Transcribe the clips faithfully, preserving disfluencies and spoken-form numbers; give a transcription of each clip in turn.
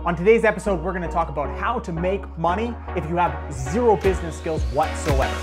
On today's episode, we're going to talk about how to make money if you have zero business skills whatsoever.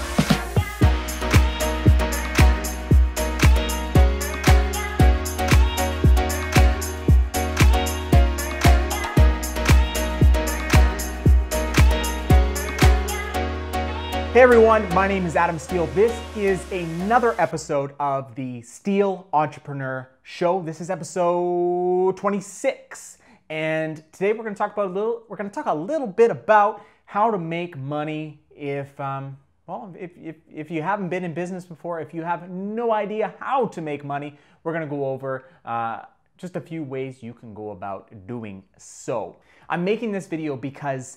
Hey everyone, my name is Adam Steele. This is another episode of the Steele Entrepreneur Show. This is episode twenty-six. And today we're going to talk about a little. We're going to talk a little bit about how to make money if, um, well, if, if if you haven't been in business before, if you have no idea how to make money. We're going to go over uh, just a few ways you can go about doing so. I'm making this video because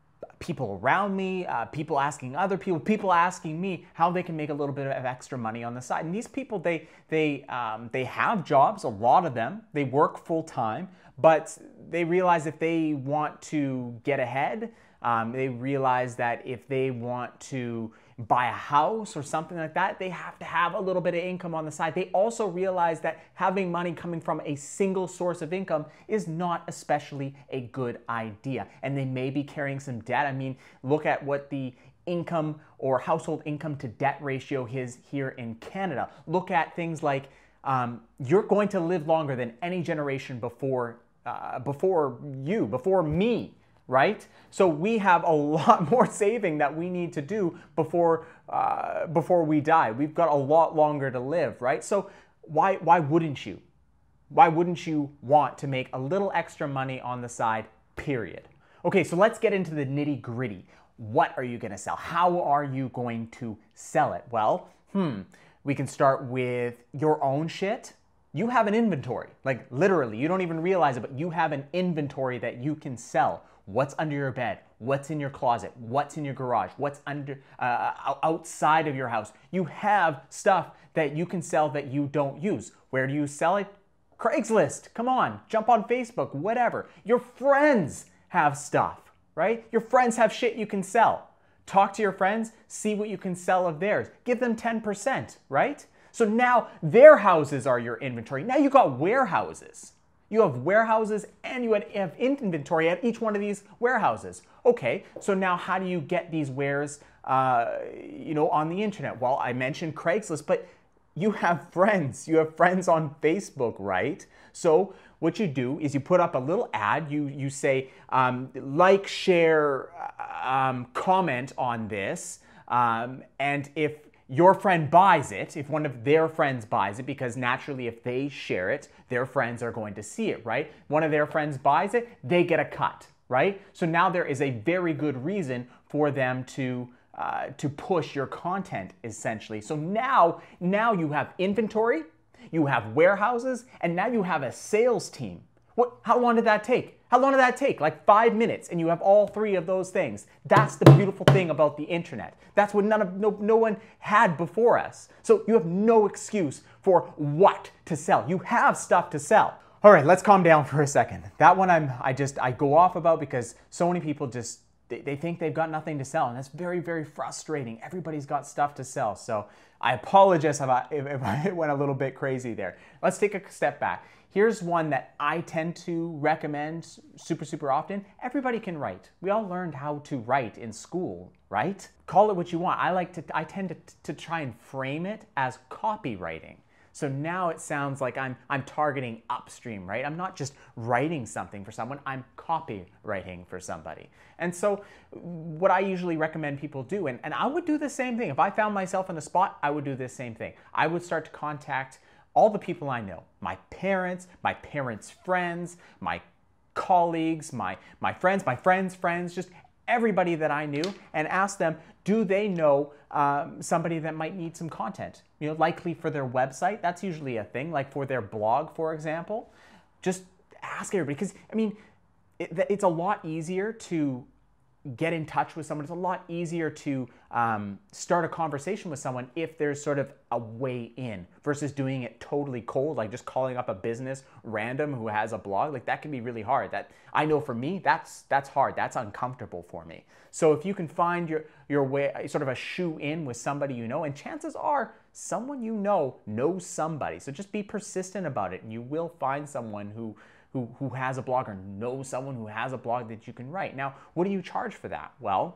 people around me, uh, people asking other people, people asking me how they can make a little bit of extra money on the side. And these people, they they um, they have jobs, a lot of them. They work full time, but they realize if they want to get ahead, um, they realize that if they want to buy a house or something like that, they have to have a little bit of income on the side. They also realize that having money coming from a single source of income is not especially a good idea. And they may be carrying some debt. I mean, look at what the income or household income to debt ratio is here in Canada. Look at things like um, you're going to live longer than any generation before, uh, before you, before me. Right? So we have a lot more saving that we need to do before uh, before we die. We've got a lot longer to live, right? So why why wouldn't you? Why wouldn't you want to make a little extra money on the side, period? Okay, so let's get into the nitty-gritty. What are you going to sell? How are you going to sell it? Well, hmm, we can start with your own shit. You have an inventory, like literally, you don't even realize it, but you have an inventory that you can sell. What's under your bed? What's in your closet? What's in your garage? What's under uh, outside of your house? You have stuff that you can sell that you don't use. Where do you sell it? Craigslist. Come on, jump on Facebook, whatever. Your friends have stuff, right? Your friends have shit you can sell. Talk to your friends, see what you can sell of theirs. Give them ten percent, right? So now their houses are your inventory. Now you got warehouses. You have warehouses and you have inventory at each one of these warehouses. Okay, so now how do you get these wares, uh, you know, on the internet? Well, I mentioned Craigslist, but you have friends. You have friends on Facebook, right? So what you do is you put up a little ad. You you say um, like, share, um, comment on this, um, and if your friend buys it, if one of their friends buys it, because naturally if they share it, their friends are going to see it, right? One of their friends buys it, they get a cut, right? So now there is a very good reason for them to uh, to push your content, essentially. So now, now you have inventory, you have warehouses, and now you have a sales team. What? How long did that take? How long did that take? Like five minutes, and you have all three of those things. That's the beautiful thing about the internet. That's what none of no, no one had before us. So you have no excuse for what to sell. You have stuff to sell. All right, let's calm down for a second. That one I'm I just I go off about because so many people just they, they think they've got nothing to sell, and that's very, very frustrating. Everybody's got stuff to sell. So I apologize if I, if, if I went a little bit crazy there. Let's take a step back. Here's one that I tend to recommend super, super often. Everybody can write. We all learned how to write in school, right? Call it what you want. I like to, I tend to, to try and frame it as copywriting. So now it sounds like I'm, I'm targeting upstream, right? I'm not just writing something for someone, I'm copywriting for somebody. And so what I usually recommend people do, and, and I would do the same thing. If I found myself in a spot, I would do the same thing. I would start to contact all the people I know, my parents, my parents' friends, my colleagues, my, my friends, my friends' friends, just everybody that I knew, and ask them, do they know um, somebody that might need some content? You know, likely for their website, that's usually a thing, like for their blog, for example. Just ask everybody, because, I mean, it, it's a lot easier to get in touch with someone. It's a lot easier to um, start a conversation with someone if there's sort of a way in versus doing it totally cold, like just calling up a business random who has a blog. Like that can be really hard. That I know for me, that's that's hard. That's uncomfortable for me. So if you can find your your way, sort of a shoe in with somebody you know, and chances are someone you know knows somebody. So just be persistent about it, and you will find someone who who, who has a blog or know someone who has a blog that you can write. Now, what do you charge for that? Well,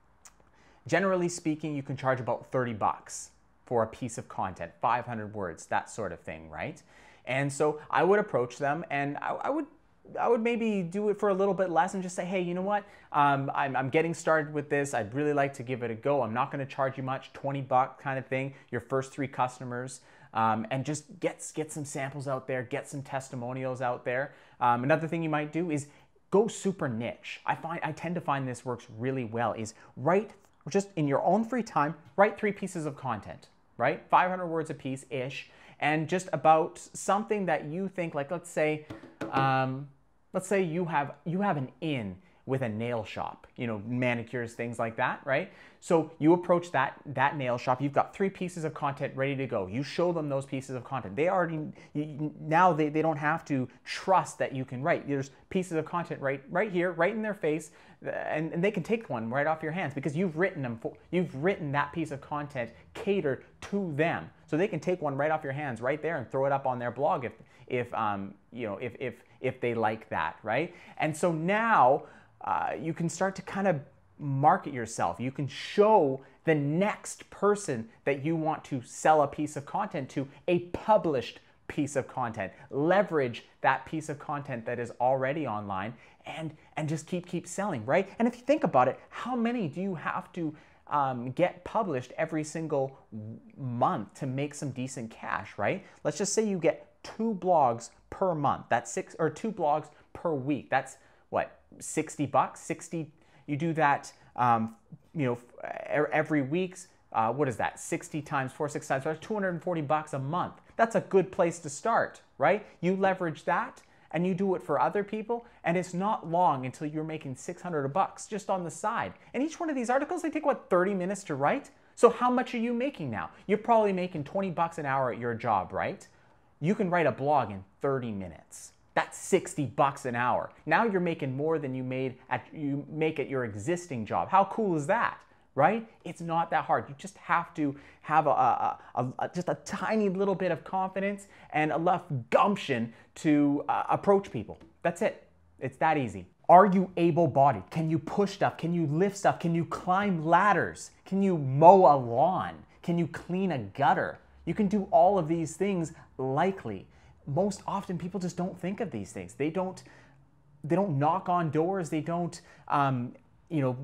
generally speaking, you can charge about thirty bucks for a piece of content, five hundred words, that sort of thing, right? And so I would approach them, and I, I would I would maybe do it for a little bit less and just say, hey, you know what? Um, I'm, I'm getting started with this. I'd really like to give it a go. I'm not going to charge you much, twenty bucks kind of thing, your first three customers, um, and just get, get some samples out there, get some testimonials out there. Um, another thing you might do is go super niche. I find I tend to find this works really well, is write, just in your own free time, write three pieces of content, right? five hundred words a piece-ish, and just about something that you think, like let's say, um, let's say you have you have an in with a nail shop, you know, manicures, things like that, right? So you approach that that nail shop. You've got three pieces of content ready to go. You show them those pieces of content. They already you, now they, they don't have to trust that you can write. There's pieces of content right right here, right in their face, and, and they can take one right off your hands because you've written them for, you've written that piece of content catered to them. So they can take one right off your hands right there and throw it up on their blog if if um you know if if if they like that, right? And so now uh, you can start to kind of market yourself. You can show the next person that you want to sell a piece of content to a published piece of content. Leverage that piece of content that is already online and and just keep keep selling, right? And if you think about it, how many do you have to um, get published every single month to make some decent cash, right? Let's just say you get two blogs per month. That's six, or two blogs per week. That's what, sixty bucks, sixty. You do that, um, you know, every week. Uh, what is that? sixty times four, six times four, two hundred forty bucks a month. That's a good place to start, right? You leverage that and you do it for other people, and it's not long until you're making six hundred bucks just on the side. And each one of these articles, they take what, thirty minutes to write? So how much are you making now? You're probably making twenty bucks an hour at your job, right? You can write a blog in thirty minutes. That's sixty bucks an hour. Now you're making more than you made at you make at your existing job. How cool is that, right? It's not that hard. You just have to have a, a, a, a just a tiny little bit of confidence and enough gumption to uh, approach people. That's it. It's that easy. Are you able-bodied? Can you push stuff? Can you lift stuff? Can you climb ladders? Can you mow a lawn? Can you clean a gutter? You can do all of these things likely. Most often people just don't think of these things. They don't, they don't knock on doors. They don't, um, you know,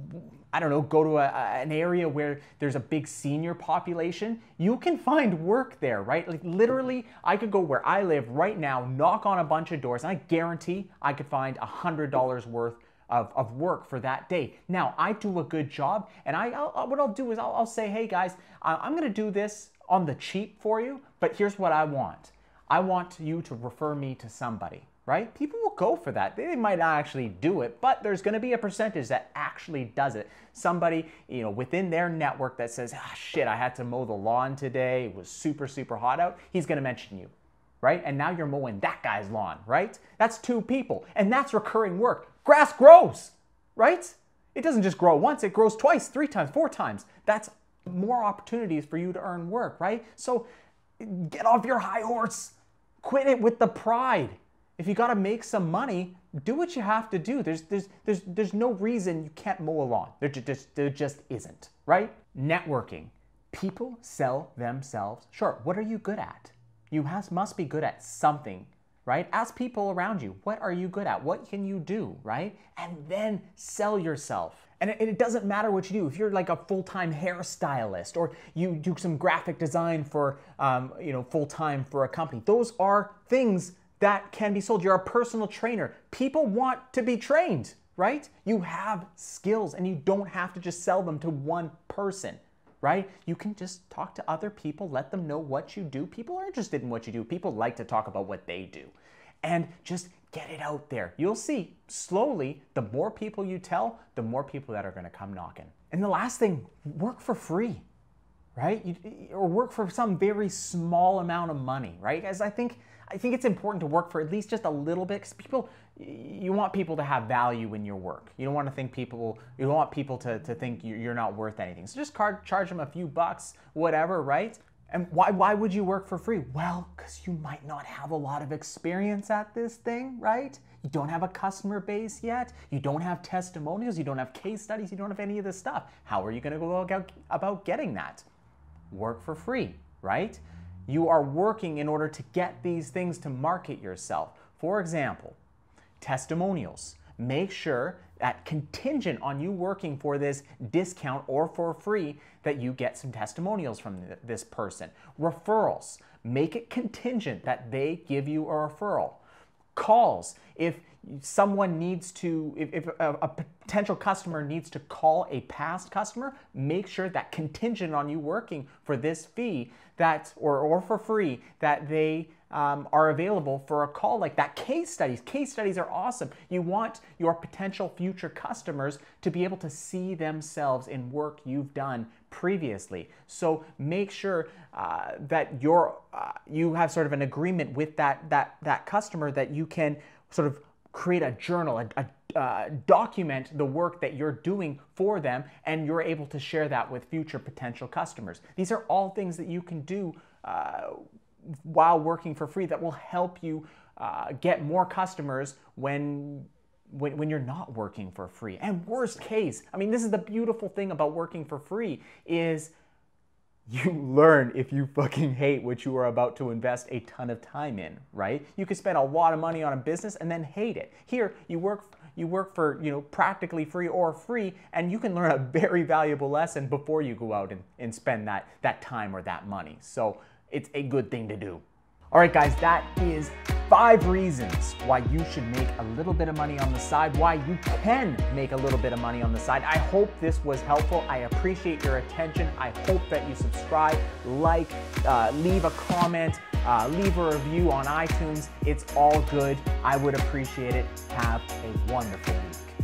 I don't know, go to a, an area where there's a big senior population. You can find work there, right? Like literally, I could go where I live right now, knock on a bunch of doors, and I guarantee I could find one hundred dollars worth Of, of work for that day. Now, I do a good job, and I, I'll, what I'll do is I'll, I'll say, hey guys, I'm gonna do this on the cheap for you, but here's what I want. I want you to refer me to somebody, right? People will go for that. They might not actually do it, but there's gonna be a percentage that actually does it. Somebody, you know, within their network that says, ah, shit, I had to mow the lawn today. It was super, super hot out. He's gonna mention you, right? And now you're mowing that guy's lawn, right? That's two people, and that's recurring work. Grass grows, right? It doesn't just grow once, it grows twice, three times, four times. That's more opportunities for you to earn work, right? So get off your high horse. Quit it with the pride. If you gotta make some money, do what you have to do. There's, there's, there's, there's no reason you can't mow a lawn. There just, there just isn't, right? Networking. People sell themselves short. What are you good at? You has, must be good at something, right? Ask people around you, what are you good at? What can you do, right? And then sell yourself. And it, it doesn't matter what you do. If you're like a full-time hairstylist or you do some graphic design for, um, you know, full-time for a company, those are things that can be sold. You're a personal trainer. People want to be trained, right? You have skills and you don't have to just sell them to one person, right? You can just talk to other people, let them know what you do. People are interested in what you do. People like to talk about what they do. And just get it out there. You'll see, slowly, the more people you tell, the more people that are gonna come knocking. And the last thing, work for free, right? You, or work for some very small amount of money, right? As I think, I think it's important to work for at least just a little bit, because people, you want people to have value in your work. You don't want to think people, you don't want people to, to think you're not worth anything. So just car, charge them a few bucks, whatever, right? And why, why would you work for free? Well, because you might not have a lot of experience at this thing, right? You don't have a customer base yet. You don't have testimonials. You don't have case studies. You don't have any of this stuff. How are you going to go about getting that? Work for free, right? You are working in order to get these things to market yourself. For example, testimonials. Make sure that contingent on you working for this discount or for free that you get some testimonials from th this person. Referrals. Make it contingent that they give you a referral. Calls. If someone needs to, if, if a, a potential customer needs to call a past customer, make sure that contingent on you working for this fee that, or, or for free, that they um, are available for a call like that. Case studies. Case studies are awesome. You want your potential future customers to be able to see themselves in work you've done previously. So make sure uh, that you're, uh, you have sort of an agreement with that, that, that customer that you can sort of create a journal, a, a uh, document the work that you're doing for them, and you're able to share that with future potential customers. These are all things that you can do uh, while working for free that will help you uh, get more customers when, when, when you're not working for free. And worst case, I mean, this is the beautiful thing about working for free is you learn if you fucking hate what you are about to invest a ton of time in, right? You could spend a lot of money on a business and then hate it. Here, you work you work for, you know, practically free or free, and you can learn a very valuable lesson before you go out and, and spend that, that time or that money. So it's a good thing to do. All right, guys, that is five reasons why you should make a little bit of money on the side, why you can make a little bit of money on the side. I hope this was helpful. I appreciate your attention. I hope that you subscribe, like, uh, leave a comment, uh, leave a review on iTunes. It's all good. I would appreciate it. Have a wonderful week.